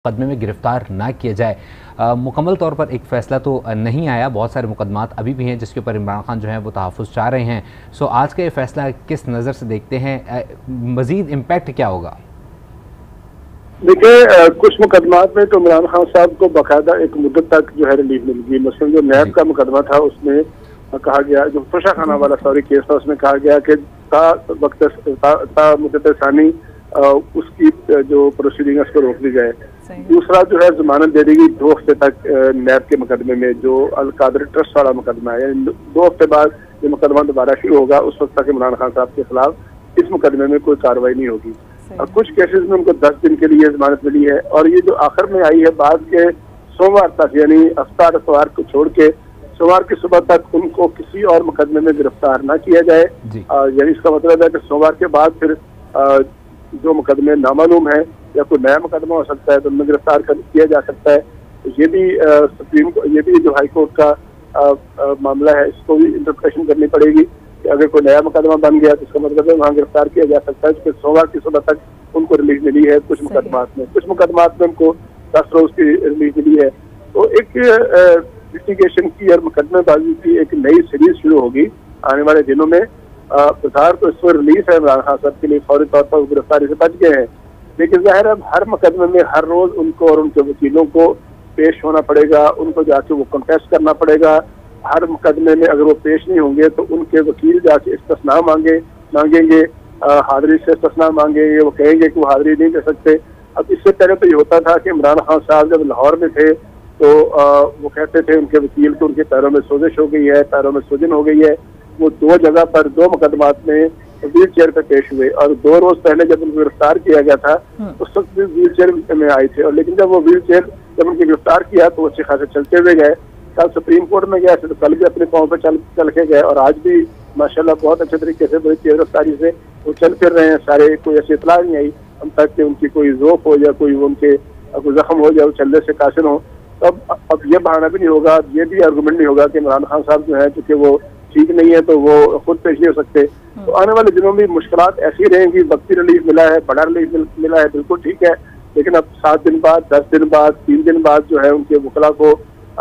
मुकदमे में गिरफ्तार ना किया जाए। मुकम्मल तौर पर एक फ़ैसला तो नहीं आया, बहुत सारे मुकदमात अभी भी हैं जिसके ऊपर इमरान खान जो है वो तहफ़्फ़ुज़ चाह रहे हैं। सो आज का ये फ़ैसला किस नज़र से देखते हैं, मज़ीद इम्पैक्ट क्या होगा? देखिए, कुछ मुकदमात में तो इमरान खान साहब को बाकायदा एक मुद्दत तक जो है रिलीफ मिल गई। मसलन जो नैब का मुकदमा था उसमें कहा गया, जो फुशा खाना वाला केस था उसमें कहा गया कि मुद्दत सानी उसकी जो प्रोसीडिंग है उसको रोक दी जाए। दूसरा जो है जमानत दे देगी 2 हफ्ते तक नैब के मुकदमे में, जो अल-कादर ट्रस्ट वाला मुकदमा है। यानी 2 हफ्ते बाद ये मुकदमा दोबारा शुरू होगा, उस वक्त तक इमरान खान साहब के खिलाफ इस मुकदमे में कोई कार्रवाई नहीं होगी। और कुछ केसेस में उनको 10 दिन के लिए जमानत मिली है, और ये जो आखिर में आई है बाद के सोमवार तक, यानी हफ्ता इतवार को छोड़ के सोमवार की सुबह तक उनको किसी और मुकदमे में गिरफ्तार ना किया जाए। यानी इसका मतलब है कि सोमवार के बाद फिर जो मुकदमे नामालूम है या कोई नया मुकदमा हो सकता है तो उनमें गिरफ्तार किया जा सकता है। ये भी ये भी जो हाई कोर्ट का मामला है, इसको भी इंटरप्रिटेशन करनी पड़ेगी कि अगर कोई नया मुकदमा बन गया तो इसका मतलब है वहाँ गिरफ्तार किया जा सकता है। क्योंकि सोमवार की सुबह तक उनको रिलीज मिली है कुछ मुकदमात में उनको 10 रोज की रिलीज मिली है। तो एक लिटिगेशन की और मुकदमेबाजी की एक नई सीरीज शुरू होगी आने वाले दिनों में। बाजार तो इस पर रिलीज है इमरान खान साहब के लिए, फौरी तौर पर गिरफ्तारी से बच गए हैं, लेकिन जाहिर है हर मुकदमे में हर रोज उनको और उनके वकीलों को पेश होना पड़ेगा, उनको जाके वो कंटेस्ट करना पड़ेगा। हर मुकदमे में अगर वो पेश नहीं होंगे तो उनके वकील जाके इस्तिस्ना मांगेंगे, हाजिरी से इस्तिस्ना मांगेंगे, वो कहेंगे कि वो हाजिरी नहीं दे सकते। अब इससे पहले तो ये होता था कि इमरान खान साहब जब लाहौर में थे तो वो कहते थे उनके वकील को उनके पैरों में सोजिश हो गई है, पैरों में सूजन हो गई है। वो 2 जगह पर 2 मुकदमात में व्हील चेयर पे पेश हुए, और 2 रोज पहले जब उनको गिरफ्तार किया गया था उस वक्त भी व्हील चेयर में आए थे। और लेकिन जब वो व्हील चेयर जब उनको गिरफ्तार किया तो अच्छे खासे चलते हुए गए। कल सुप्रीम कोर्ट में गया तो कल भी अपने पाँव पर चल के गए, और आज भी माशाल्लाह बहुत अच्छे तरीके से बड़ी तेज रफ्तारी से वो चल फिर रहे हैं सारे। कोई ऐसी इतला नहीं आई हम तक कि उनकी कोई ज़ोफ हो या कोई उनके कोई जख्म हो या चलने से कासिर हो। अब ये बहाना भी नहीं होगा, ये भी आर्गूमेंट नहीं होगा कि इमरान खान साहब जो है चूंकि वो ठीक नहीं है तो वो खुद पेश नहीं हो सकते। तो आने वाले दिनों में मुश्किलात ऐसी रहेंगी। वक्ती रिलीफ मिला है, बड़ा रिलीफ मिला है, बिल्कुल ठीक है, लेकिन अब 7 दिन बाद, 10 दिन बाद, 3 दिन बाद जो है उनके वकला को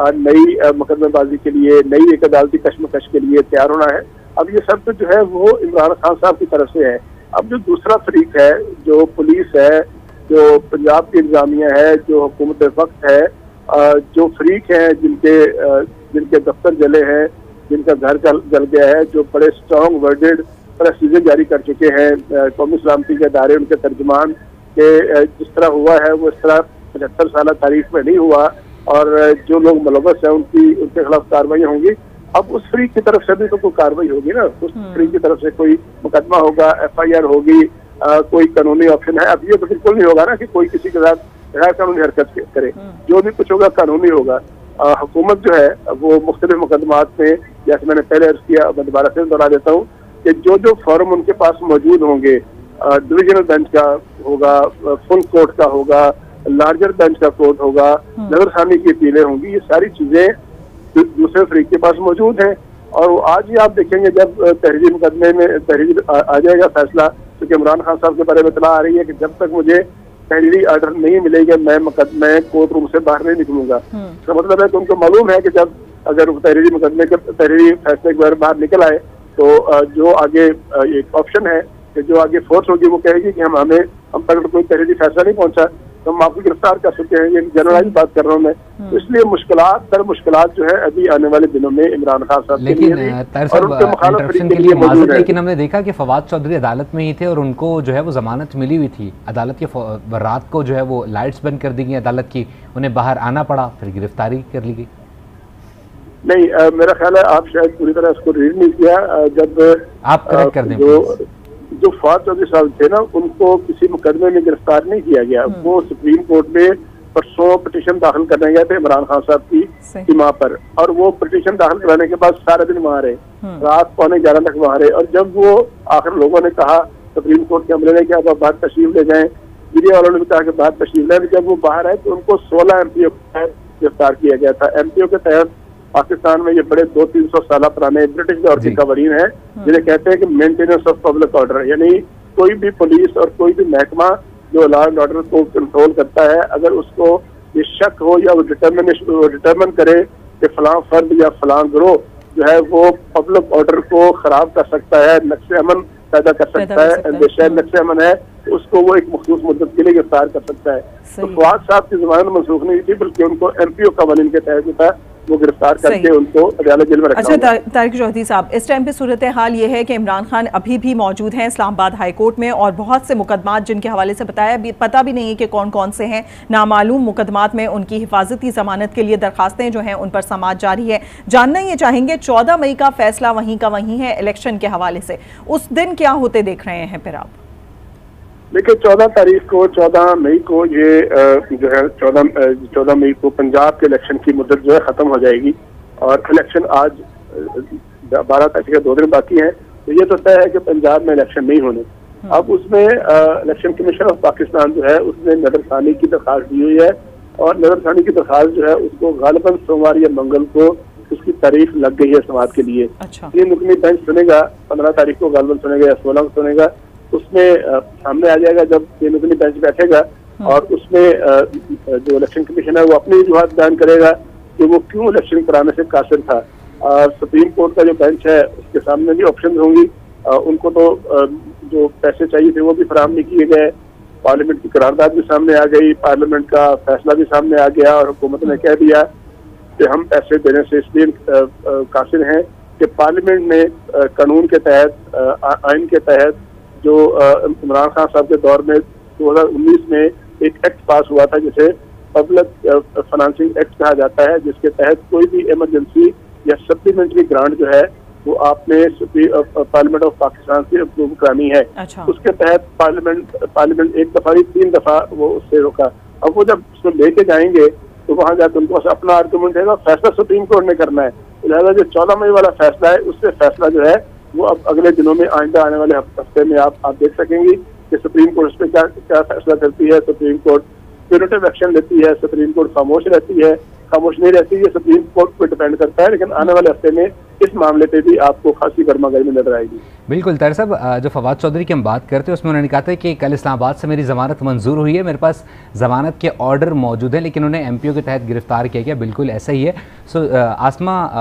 नई मुकदमेबाजी के लिए, नई एक अदालती कशमकश के लिए तैयार होना है। अब ये सब जो है वो इमरान खान साहब की तरफ से है। अब जो दूसरा फरीक है, जो पुलिस है, जो पंजाब की इंतजामिया है, जो हुकूमत वक्त है, जो फरीक हैं जिनके दफ्तर जले हैं, जिनका घर जल गया है, जो बड़े स्ट्रॉन्ग वर्डेड प्रेसिजन जारी कर चुके हैं कौमी सलामती के अदारे, उनके तर्जुमान के जिस तरह हुआ है वो इस तरह 75 साल तारीख में नहीं हुआ, और जो लोग मुलव्वस हैं उनके खिलाफ कार्रवाई होंगी। अब उस फरीक की तरफ से भी तो कोई कार्रवाई होगी ना, उस फरीक की तरफ से कोई मुकदमा होगा, FIR होगी, कोई कानूनी ऑप्शन है। अब ये तो बिल्कुल नहीं होगा ना कि कोई किसी के साथ गैर कानूनी हरकत करे, जो भी कुछ होगा कानूनी होगा। हुकूमत जो है वो मुख्तलिफ मुकदमात में, जैसे मैंने पहले अर्ज किया, मैं दोबारा से दोहरा देता हूँ कि जो फॉर्म उनके पास मौजूद होंगे, डिविजनल बेंच का होगा, फुल कोर्ट का होगा, लार्जर बेंच का कोर्ट होगा, नजरसानी की अपीलें होंगी, ये सारी चीजें दूसरे फरीक के पास मौजूद हैं। और आज ही आप देखेंगे जब तहरीरी मुकदमे में तहरीर आ जाएगा फैसला, क्योंकि इमरान खान साहब के बारे में इतला आ रही है कि जब तक मुझे तहरीरी ऑर्डर नहीं मिलेगा मैं कोर्ट रूम से बाहर नहीं निकलूंगा। इसका मतलब है कि उनको मालूम है कि जब अगर तहरीरी मुकदमे के तहरीरी फैसले के बाहर निकल आए तो जो आगे एक ऑप्शन है कि जो आगे फोर्स होगी वो कहेगी कि हम तक कोई तहरीरी फैसला नहीं पहुंचा तो हम आपको गिरफ्तार कर सकते हैं। ये जनरलाइज बात कर रहा हूँ मैं। तो इसलिए मुश्किलात जो है अभी आने वाले दिनों में इमरान खान साहब के लिए और उनके मुखालिफ के लिए मौजूद है। लेकिन हमने देखा कि फवाद चौधरी अदालत में ही थे और उनको जो है वो जमानत मिली हुई थी। अदालत के रात को जो है वो लाइट्स बंद कर दी गई अदालत की, उन्हें बाहर आना पड़ा, फिर गिरफ्तारी कर ली गई। नहीं, मेरा ख्याल है आप शायद पूरी तरह उसको रीड नहीं किया। जब आप करेक्ट कर दें, जो फवाद चौधरी साहब थे ना, उनको किसी मुकदमे में गिरफ्तार नहीं किया गया। वो सुप्रीम कोर्ट में परसों पिटीशन दाखिल करने गए थे इमरान खान साहब की सीमा पर, और वो पिटीशन दाखिल कराने के बाद सारा दिन वहाँ रहे, रात 11:15 तक वहाँ रहे। और जब वो आखिर लोगों ने कहा, सुप्रीम कोर्ट के अमले ने कि आप बाहर तशरीफ ले जाएं, मीडिया वालों ने भी कहा कि बाहर तशरीफ ले, जब वो बाहर आए तो उनको 16 MPO के तहत गिरफ्तार किया गया था। MPO के तहत पाकिस्तान में ये बड़े 200-300 साल पुराने ब्रिटिश दौर के कवानीन है जिन्हें कहते हैं कि मेंटेनेंस ऑफ पब्लिक ऑर्डर, यानी कोई भी पुलिस और कोई भी महकमा जो लॉ एंड ऑर्डर को कंट्रोल करता है, अगर उसको ये शक हो या वो डिटर्मिन करे कि फलां फर्द या फलां गिरोह जो है वो पब्लिक ऑर्डर को खराब कर सकता है, नक्शे अमन पैदा कर सकता है, अंदेशा नक्शे अमन है, तो उसको वो एक मखसूस मुद्दत के लिए गिरफ्तार कर सकता है। तो फवाद साहब की जमानत मनसूख नहीं थी, बल्कि उनको MPO कवानीन के तहत जो था वो गिरफ्तार करके उनको अदालत जेल में रखा। अच्छा तारिक चौधरी साहब, इस टाइम पे सूरत हाल ये है कि इमरान खान अभी भी मौजूद हैं इस्लामाबाद हाई कोर्ट में, और बहुत से मुकदमात जिनके हवाले से पता भी नहीं है कि कौन कौन से हैं, नामालूम मुकदमात में उनकी हिफाजती जमानत के लिए दरखास्तें जो हैं उन पर समाअत जारी है। जानना ये चाहेंगे 14 मई का फैसला वहीं का वहीं है इलेक्शन के हवाले से, उस दिन क्या होते देख रहे हैं फिर आप? देखिए 14 मई को ये जो है 14 मई को पंजाब के इलेक्शन की मुद्दत जो है खत्म हो जाएगी, और इलेक्शन आज 12 तारीख के 2 दिन बाकी हैं। तो ये तो तय है कि पंजाब में इलेक्शन नहीं होने। अब उसमें इलेक्शन कमीशन ऑफ पाकिस्तान जो है उसने नजरसानी की दरखास्त दी हुई है, और नजरसानी की दरखास्त जो है उसको गालिबन सोमवार या मंगल को उसकी तारीख लग गई है समाअत के लिए। अच्छा। 3 रुकनी बेंच सुनेगा, 15 तारीख को गालिबन सुनेगा या 16 को सुनेगा, उसमें सामने आ जाएगा जब 3 रुकनी बेंच बैठेगा, और उसमें जो इलेक्शन कमीशन है वो अपनी वजूहत बयान करेगा कि वो क्यों इलेक्शन कराने से कासिर था। सुप्रीम कोर्ट का जो बेंच है उसके सामने भी ऑप्शन होंगी, उनको तो जो पैसे चाहिए थे वो भी फराहम नहीं किए गए, पार्लियामेंट की करारदाद भी सामने आ गई, पार्लियामेंट का फैसला भी सामने आ गया, और हुकूमत ने कह दिया कि हम पैसे देने से इसलिए कासिर हैं कि पार्लियामेंट ने कानून के तहत, आइन के तहत जो इमरान खान साहब के दौर में 2019 में एक एक्ट पास हुआ था जिसे पब्लिक फाइनेंसिंग एक्ट कहा जाता है, जिसके तहत कोई भी इमरजेंसी या सप्लीमेंट्री ग्रांट जो है वो आपने पार्लियामेंट ऑफ पाकिस्तान से अप्रूव करानी है। अच्छा। उसके तहत पार्लियामेंट एक दफा ही 3 दफा वो उससे रोका। अब वो जब उसको लेके जाएंगे तो वहां जाकर उनको अपना आर्गूमेंट है, फैसला सुप्रीम कोर्ट ने करना है। लिहाजा जो 14 मई वाला फैसला है उससे फैसला जो है वो अब अगले दिनों में, आइंदा आने वाले हफ्ते में आप देख सकेंगे कि सुप्रीम कोर्ट इस पर क्या फैसला करती है। सुप्रीम कोर्ट प्यूरेटिव एक्शन लेती है, सुप्रीम कोर्ट खामोश रहती है, खामोश नहीं रहती, ये सुप्रीम कोर्ट पर डिपेंड करता है। लेकिन आने वाले हफ्ते में इस मामले पे भी आपको खासी गर्मा गर्मी नजर आएगी। बिल्कुल तारिक साहब, जो फवाद चौधरी की हम बात करते हैं उसमें उन्होंने कहा था कि कल इस्लामाबाद से मेरी ज़मानत मंजूर हुई है, मेरे पास ज़मानत के ऑर्डर मौजूद है, लेकिन उन्हें MPO के तहत गिरफ्तार किया गया। बिल्कुल ऐसा ही है। आसमा